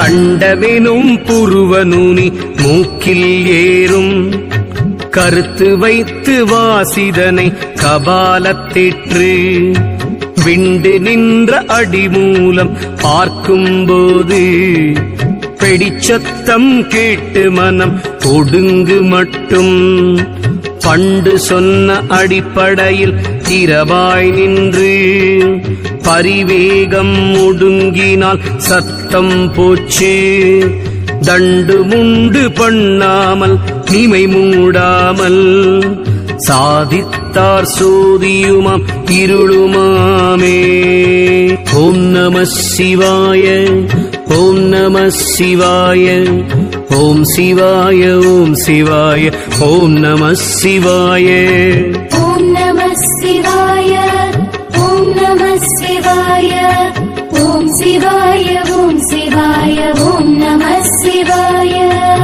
கண்டமெனும் புருவ நுனி மூக்கில் ஏறும் கருத்து வைத்து வாசிதனை கபாலத்திற்று விண்டு நின்ற அடிமூலம் பார்க்கும்போது பெடிச்சத்தம் கேட்டு மனம் ஒடுங்கு மட்டும் பண்டு சொன்ன அடிப்படையில் திறவாய் நின்று பரிவேகம் ஒடுங்கினால் சத்தம் போச்சு தண்டு முண்டு பண்ணாமல் நிமை மூடாமல் சாதித்தார் சோதியுமாம் இருளுமாமே. ஓம் நம சிவாய ஓம் நம சிவாய ஓம் சிவாய ஓம் சிவாய ஓம் நம சிவாய ஓம் நம சிவாய ஓம் நம சிவாய ஓம் சிவாய ஓம் சிவாய ஓம் நம சிவாய.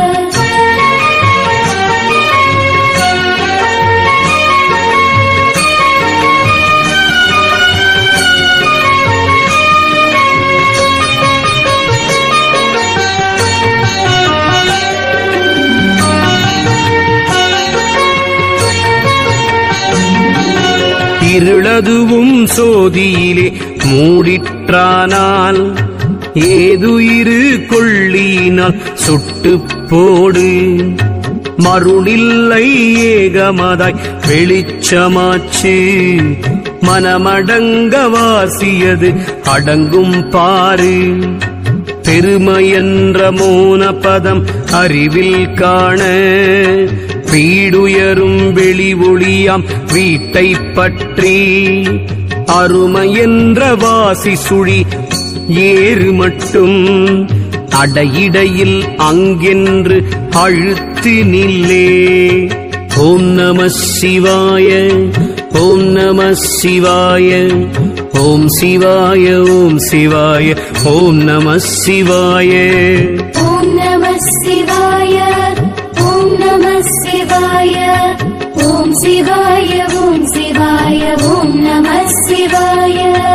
இருளதுவும் சோதியிலே மூடிற்றானால் ஏதுயிரு கொள்ளினால் சுட்டு போடு மருளில்லை ஏகமதாய் வெளிச்சமாச்சு மனமடங்க வாசியது அடங்கும் பாரு பெருமையென்ற மோன பதம் அறிவில் காண வீடுயரும் வெளி ஒளியாம் வீட்டை பற்றி அருமையென்ற வாசி சுழி ஏறு மட்டும் அடையிடையில் அங்கென்று அழுத்து நில்லே. ஓம் நம சிவாய ஓம் நம சிவாய ஓம் சிவாய ஓம் சிவாய ஓம் நம சிவாய ஓம் நம சிவாய ஓம் நம சிவாய ஓம் சிவாய ஓம் சிவாய ஓம் நம சிவாய.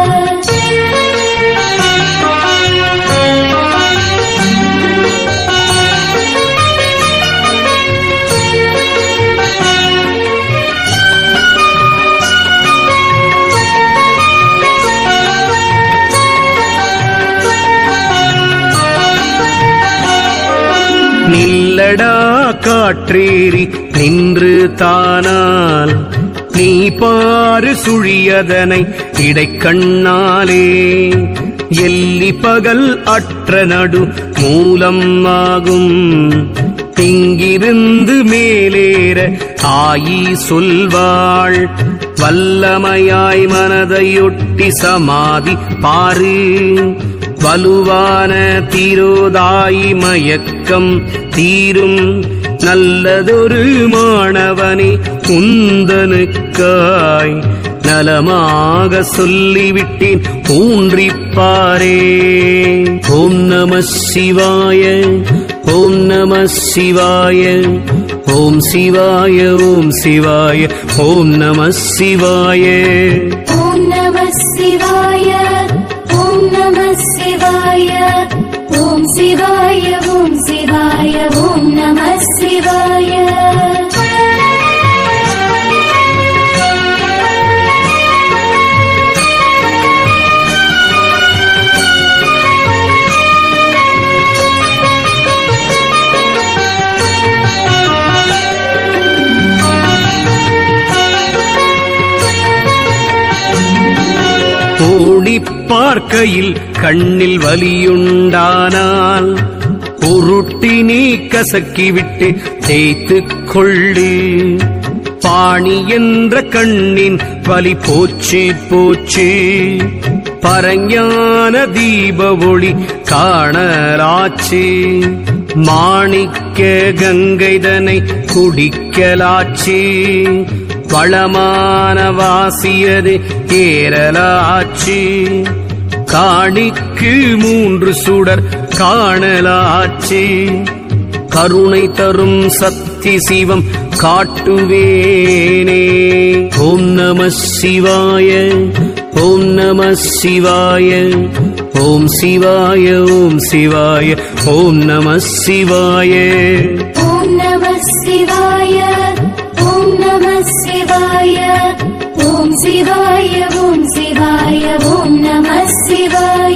நில்லடா காற்றேறி நின்று தானால் நீ பாரு சுழியதனை இடைக்கண்ணாலே எல்லி பகல் அற்ற நடு மூலம் ஆகும் இங்கிருந்து மேலேற ஆயி சொல்வாள் வல்லமையாய் மனதையொட்டி சமாதி பாரு வலுவான தீரோதாயி மயக்கம் தீரும் நல்லதொரு மாணவனே குந்தனுக்காய் நலமாக சொல்லிவிட்டேன் ஊன்றிப்பாரே. ஓம் நம சிவாய ஓம் நம சிவாய ஓம் சிவாய ஓம் சிவாய ஓம் நம சிவாய ஓம் நம சிவாய ஓம் நம சிவாய ஓம் சிவாய ஓம் சிவாய ஓம் நம சிவாய. ஓடி பார்க்கையில் கண்ணில் வலியுண்டானால் உருட்டி நீ கசக்கிவிட்டு தேய்த்துக் கொள்ளு பாணி என்ற கண்ணின் வலி போச்சு போச்சு பரஞான தீப ஒளி காணலாச்சு மாணிக்க கங்கைதனை குடிக்கலாச்சு வளமான வாசியது ஏறலாச்சு காணிக்கு 3 சுடர் காணலாச்சு கருணை தரும் சக்தி சிவம் காட்டுவேனே. ஓம் நம சிவாய ஓம் நம சிவாய ஓம் ஓம் சிவாய ஓம் சிவாய ஓம் நம சிவாய ஓம் நம சிவாய ஓம் நம சிவாய ஓம் சிவாய ஓம் சிவாய ஓம் நம சிவாய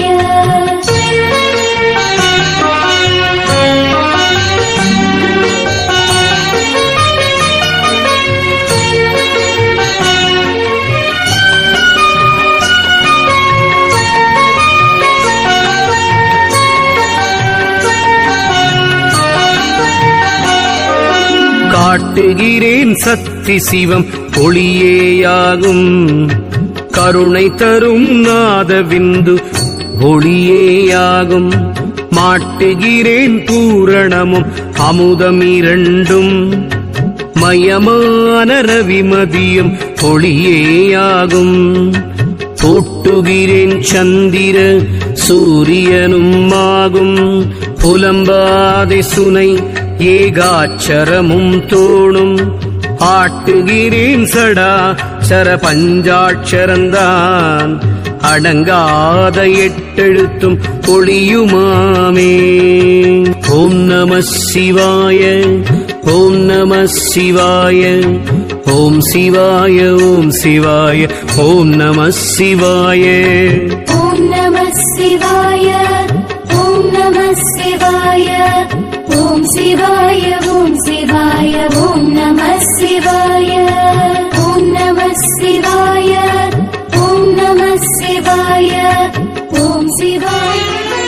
காட்டுகிறேன் சக்தி சிவம் ஒளியேயாகும் கருணை தரும் நாதவிந்து ஒளியேயாகும் மாட்டுகிறேன் பூரணமும் அமுதம் இரண்டும் மயமான ரவிமதியும் ஒளியேயாகும் போட்டுகிறேன் சந்திர சூரியனும் ஆகும் புலம்பாதை சுனை ஏகாட்சரமும் தோணும் ஆட்டுகிறேன் சடா சர பஞ்சாட்சரந்தான் அடங்காத எட்டெழுத்தும் ஒளியுமாமே ஓம் நம சிவாய ஓம் நம சிவாய ஓம் சிவாய ஓம் சிவாய ஓம் நம சிவாய ஓம் நம சிவாய ஓம் நம சிவாய ஓம் சிவாய ஓம் சிவாய ஓம் நம சிவாய ஓம் நம சிவாய ஓம் நம சிவாய ஓம் சிவாய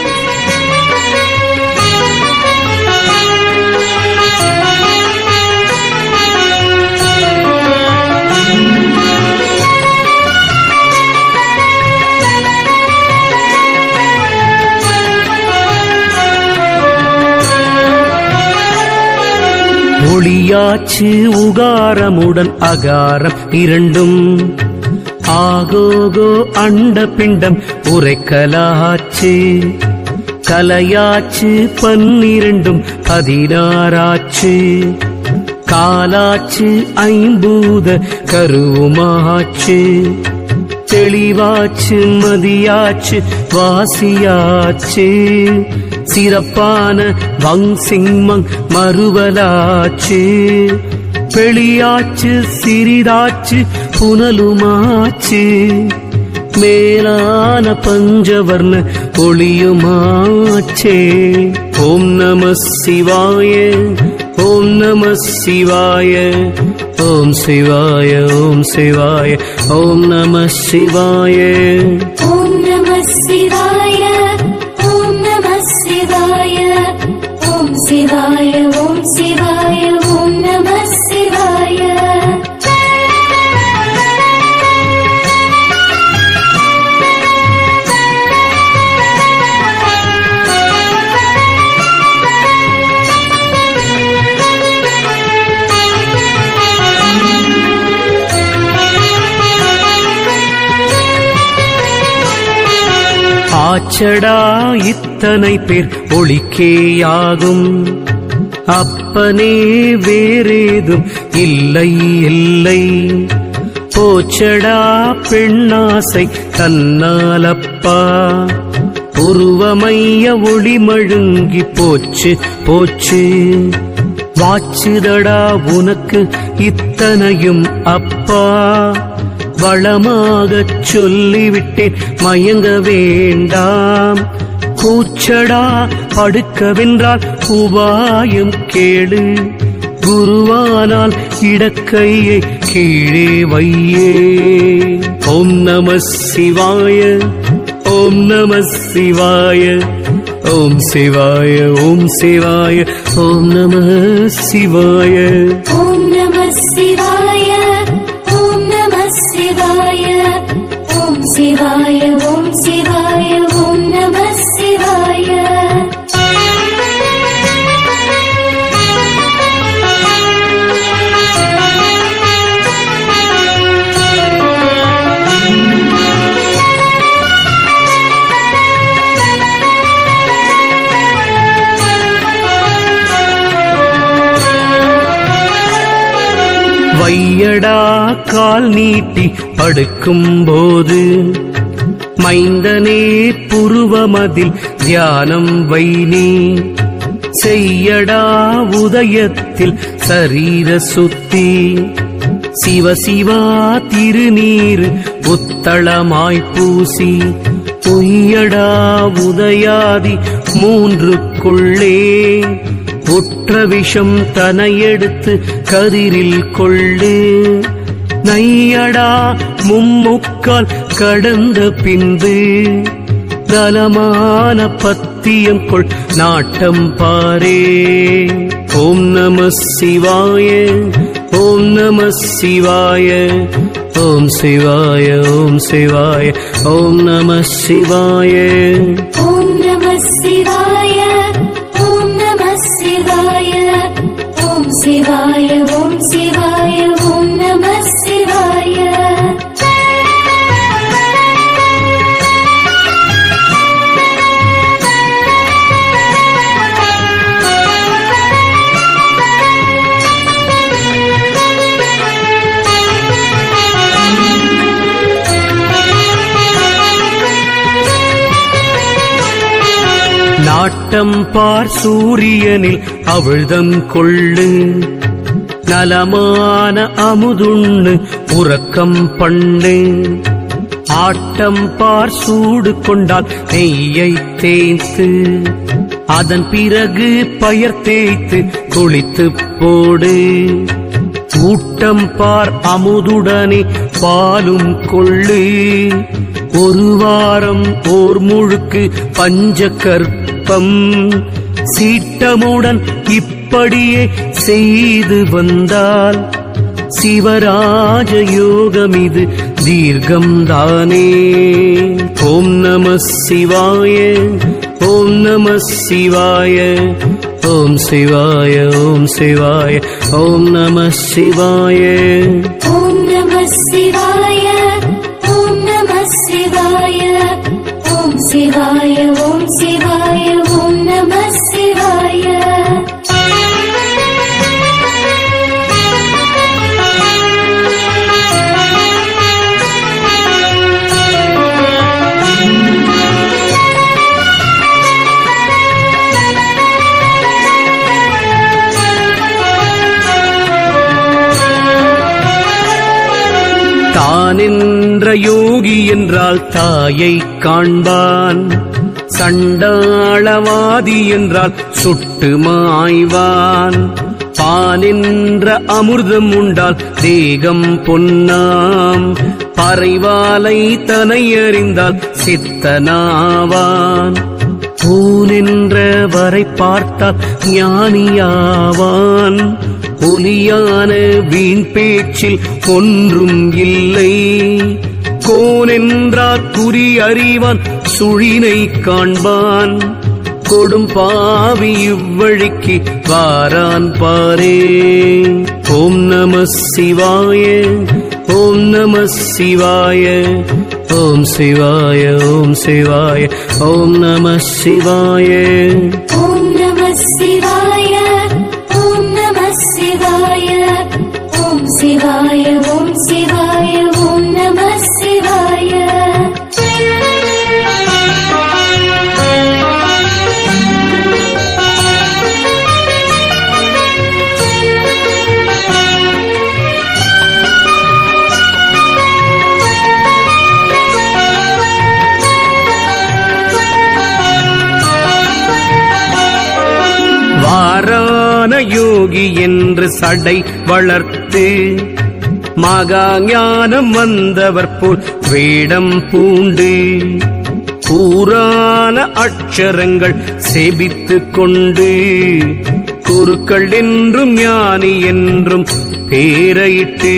ஒளியாச்சு உகாரமுடன் அகாரம் இரண்டும் ஆகோகோ அண்ட பிண்டம் உரைக்கலாச்சு கலையாச்சு 12 16 காலாச்சு ஐம்பூத கருவுமாச்சு தெளிவாச்சு மதியாச்சு வாசியாச்சு சிறப்பான வங்சிங்மங் மறுவலாச்சு பெளியாச்சு சிறிதாச்சு புனலுமாச்சு மேலான பஞ்சவர்ண ஒளியுமாச்சே ஓம் நம சிவாய ஓம் நம சிவாய ஓம் சிவாய ஓம் சிவாய ஓம் நம சிவாய ஓம் நம சிவாய ஓம் நம சிவாய ஓம் சிவாய ஓம் சிவாய ஓம் நம சிவாய ஆச்சடா இத்தனை பேர் ஒளிக்கேயாகும் அப்பனே வேறேதும் இல்லை இல்லை போச்சடா பெண்ணாசை தன்னாலப்பா உருவமைய ஒளி மழுங்கி போச்சு போச்சு வாச்சுதடா உனக்கு இத்தனையும் அப்பா வளமாகச் சொல்லிவிட்டேன் மயங்க வேண்டாம் கூச்சடா படுக்கவென்றால் உபாயம் கேளு குருவானால் இடக்கையை கீழே வையே ஓம் நம சிவாய ஓம் நம சிவாய ஓம் சிவாய ஓம் சிவாய ஓம் நம சிவாய ஓம் நம சிவாய ஓம் நம சிவாய ஓம் சிவாய ஓம் சிவாய ஓம் நம சிவாய வையடா கால் நீட்டி படுக்கும் போது மைந்தனே புருவமதில் தியானம் வைனி செய்யடா உதயத்தில் சரீர சுத்தி சிவசிவா திருநீர் புத்தளமாய் பூசி பொய்யடா உதயாதி மூன்றுக்குள்ளே உற்ற விஷம் தனையெடுத்து கதிரில் கொள்ளு நையடா மும்முக்கால் கடந்த பின்பு நலமான பத்தியம் கொள் நாட்டம் பாரே. ஓம் நம சிவாய ஓம் நம சிவாய ஓம் சிவாய ஓம் சிவாய ஓம் நம சிவாய ஓம் நம சிவாய ஓம் நம சிவாய ஓம் சிவாய ஓம் சிவாய ஓம் நம சிவாய. நாட்டம் பார் சூரியனில் அவிழ்தம் கொள்ளு நலமான அமுதுண்ணு உறக்கம் பண்ணு ஆட்டம் பார் சூடு கொண்டால் நெய்யை தேய்த்து அதன் பிறகு பயர் தேய்த்து குளித்து போடு ஊட்டம் பார் அமுதுடனே பாலும் கொள்ளு ஒரு வாரம் ஓர் முழுக்கு பஞ்சகற்பம் சீட்டமுடன் இப்படியே செய்து வந்தால் சிவராஜ யோகம் இது தீர்க்கம் தானே. ஓம் நம சிவாய ஓம் நம சிவாய ஓம் சிவாய ஓம் சிவாய ஓம் நம சிவாய ஓம் நம சிவாய ஓம் நம சிவாய ஓம் சிவாய ஓம் சிவாய ஓம் நம சிவாய. தானென்ற யோகி என்றால் தாயை காண்பான் சண்டாளவாதி என்றால் சுட்டு மாய்வான் பானென்ற அமிர்தம் உண்டால் தேகம் பொன்னாம் பறைவாலை தனை அறிந்தால் சித்தனாவான் பூனென்ற வரை பார்த்தால் ஞானியாவான் ஒலியான வீண் பேச்சில் ஒன்றும் இல்லை கோனென்றார் குறி அறிவான் சுழினை காண்பான் கொடும் பாவி இவ்வழிக்கு வாரான் பாரே. ஓம் நம சிவாய ஓம் நம சிவாய ஓம் சிவாய ஓம் சிவாய ஓம் நம சிவாய ஓம் நம சிவாய ஓம் நம சிவாய ஓம் சிவாய ஓம் சிவாய ஓம் நம சிவாய. வாரான யோகி என்று சடை வளர்த்து மகா ஞானம் வந்தவர் போல் வேடம் பூண்டு கூரான அட்சரங்கள் செபித்துக் கொண்டு குருக்கள் என்றும் ஞானி என்றும் பேரையிட்டு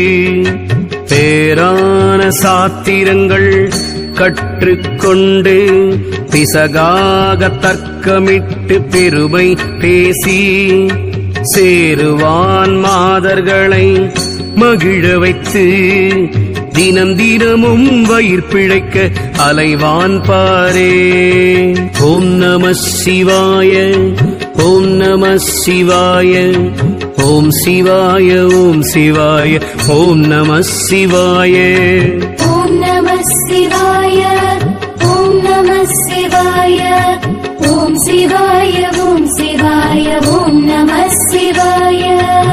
பேரான சாத்திரங்கள் கற்றுக்கொண்டு பிசகாக தர்க்கமிட்டு பெருமை பேசி சேருவான் மாதர்களை மகிழ வைத்து தினம் தினமும் வயிர் பிழைக்க அலைவான் பாரே. ஓம் நம சிவாய ஓம் நம சிவாய ஓம் சிவாய ஓம் சிவாய ஓம் நம சிவாய ஓம் நம சிவாய ஓம் சிவாய ஓம் சிவாய ஓம் நம சிவாய.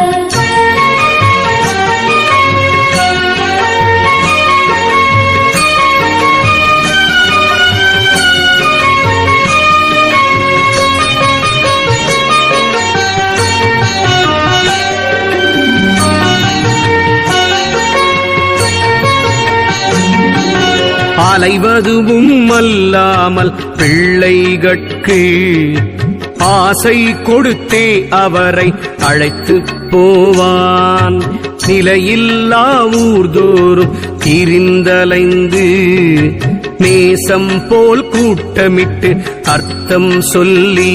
அலைவதுவும் அல்லாமல் பிள்ளைகட்கு ஆசை கொடுத்தே அவரை அழைத்து போவான். நிலையில்லா ஊர்தோறும் திரிந்தலைந்து நேசம் போல் கூட்டமிட்டு அர்த்தம் சொல்லி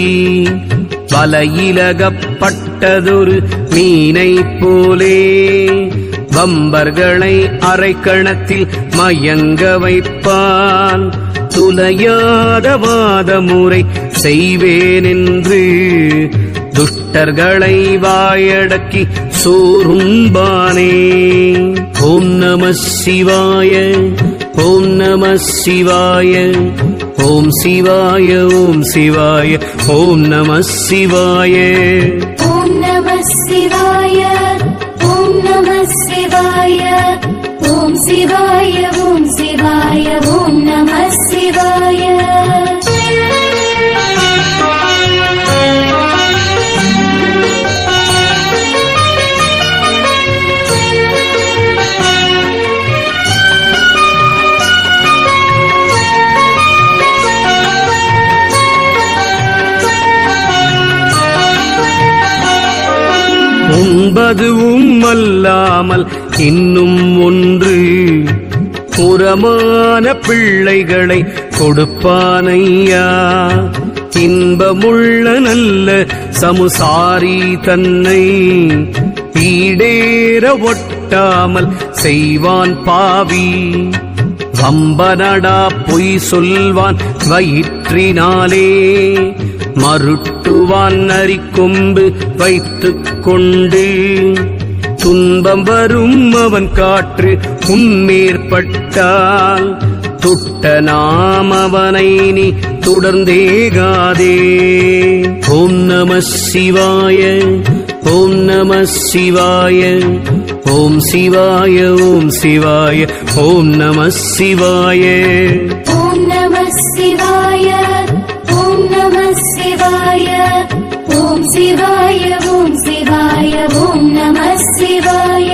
வலையிலகப்பட்டதொரு மீனை போலே வம்பர்களை அரைக்கணத்தில் மயங்க வைப்பான். துலையாத வாதமுறை செய்வேனென்று துஷ்டர்களை வாயடக்கி சோறும்பானே. ஓம் நம சிவாய ஓம் நம சிவாய ஓம் சிவாய ஓம் சிவாய ஓம் நம சிவாய. ஓம் நம சிவாய ஓம் நம சிவாய ஓம் சிவாய ஓம் சிவாய ஓம் நம சிவாய. உண்பதுவும் அல்லாமல் இன்னும் ஒன்று புறமான பிள்ளைகளை கொடுப்பானையா. இன்பமுள்ள நல்ல சமுசாரி தன்னை ஈடேற ஒட்டாமல் செய்வான் பாவி. வம்பனடா பொய் சொல்வான் வயிற்றினாலே மருட்டுவான் நரிக்கொம்பு வைத்துக் கொண்டு. துன்பம் வரும் அவன் காற்று முன்னேற்பட்டால் துட்ட நாம் அவனை நீ தொடர்ந்தேகாதே. ஓம் நம சிவாய ஓம் நம சிவாய ஓம் சிவாய ஓம் சிவாய ஓம் நம சிவாய. ஓம் நம சிவாய ஓம் நம சிவாய ஓம் சிவாய ஓம் சிவாய ஓம் நம சிவாய.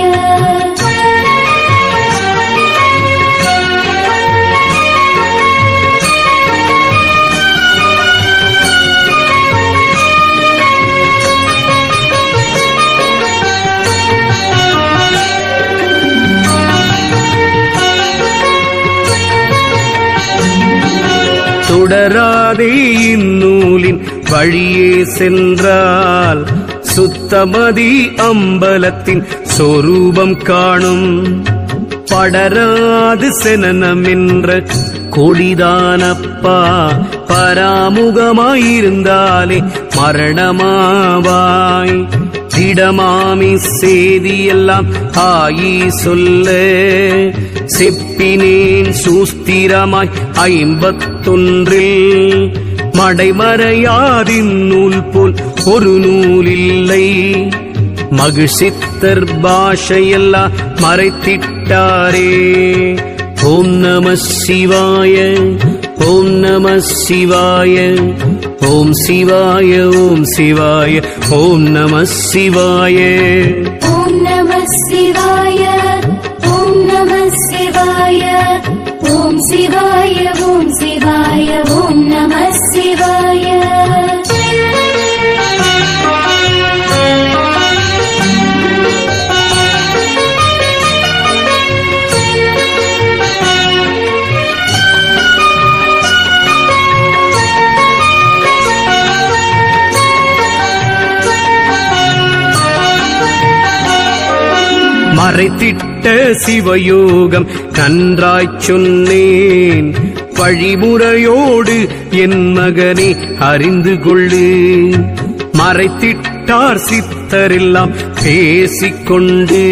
தொடராதே இந்நூலின் வழியே சென்றால் சுத்தமதி அம்பலத்தின் சொரூபம் காணும். படராது செனனம் என்ற கொடிதானப்பா பராமுகமாயிருந்தாலே மரணமாவாய். திடமாமி செய்தியெல்லாம் ஆயி சொல்ல செப்பினேன் சூஸ்திரமாய் 51 மடைமறையாதின் நூல் போல் ஒரு நூலில்லை. மகிழ்ச்சித்தர் பாஷையெல்லாம் மறைத்திட்டாரே. ஓம் நம சிவாய ஓம் நம சிவாய ஓம் சிவாய ஓம் சிவாய ஓம் நம சிவாய. ஓம் நம சிவாய ஓம் நம சிவாய ஓம் சிவாய ஓம் சிவாய ஓம் நம சிவாய. மறைத்திட்ட சிவயோகம் நன்றாய்ச் சொன்னேன். வழிமுறையோடு என் மகனே அறிந்து கொள்ளு. மறைத்திட்டார் சித்தரெல்லாம் பேசிக்கொண்டு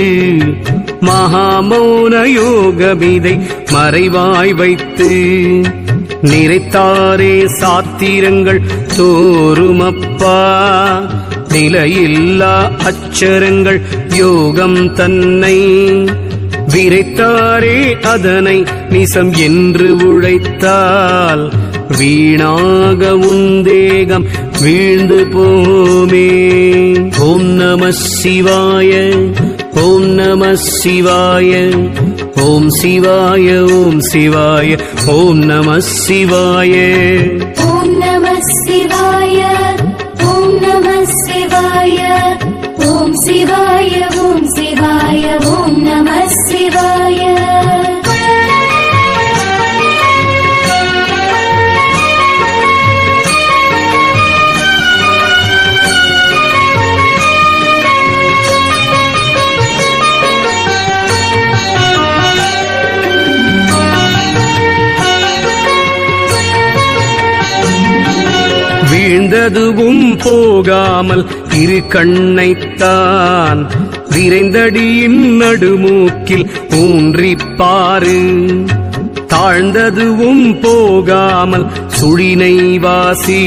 மகாமௌன யோகமிதை மறைவாய் வைத்து நிறைத்தாரே சாத்திரங்கள் தோறுமப்பா நிலையில்லா அச்சரங்கள் யோகம் தன்னை விரைத்தாரே அதனை நிசம் என்று உழைத்தால் வீணாக உந்தேகம் வீழ்ந்து போமே. ஓம் நம சிவாய ஓம் நம சிவாய ஓம் சிவாய ஓம் சிவாய ஓம் நம சிவாய ஓம் நம சிவாய ஓம் நம சிவாய ஓம் சிவாய ஓம் சிவாய ஓம் நம சிவாய. வீழ்ந்ததுவும் போகாமல் இரு கண்ணைத்தான் விரைந்தடியின் நடுமூக்கில் ஊன்றிப்பாரு. தாழ்ந்ததுவும் போகாமல் சுழினை வாசி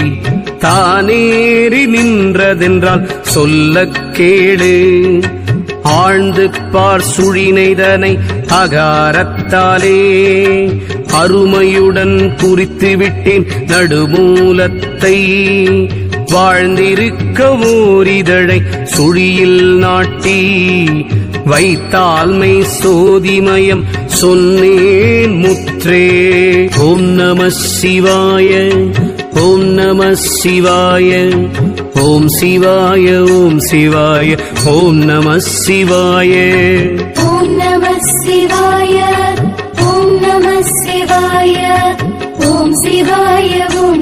தானேறி நின்றதென்றால் சொல்லக் கேளு. ஆழ்ந்து பார் சுழினைதனை அகாரத்தாலே அருமையுடன் குறித்து விட்டேன் நடுமூலத்தை. வாழ்ந்திருக்க ஓரிதழை சுழியில் நாட்டி வைத்தால்மை சோதிமயம் சொன்னேன் முற்றே. ஓம் நம சிவாய ஓம் நம சிவாய ஓம் சிவாய ஓம் சிவாய ஓம் நம சிவாய ஓம் நம சிவாய ஓம் நம சிவாய ஓம் சிவாய ஓம்